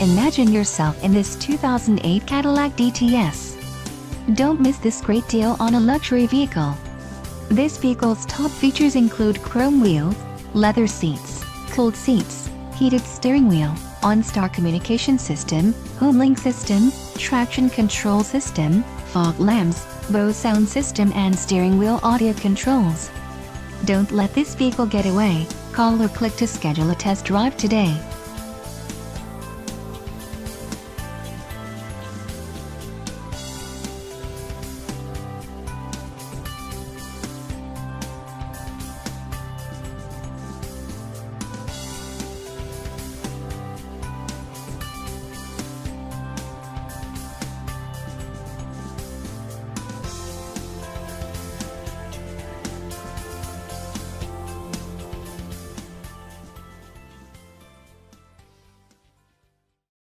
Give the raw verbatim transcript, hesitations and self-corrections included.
Imagine yourself in this two thousand eight Cadillac D T S. Don't miss this great deal on a luxury vehicle. This vehicle's top features include chrome wheels, leather seats, cooled seats, heated steering wheel, OnStar communication system, HomeLink system, traction control system, fog lamps, Bose sound system and steering wheel audio controls. Don't let this vehicle get away. Call or click to schedule a test drive today.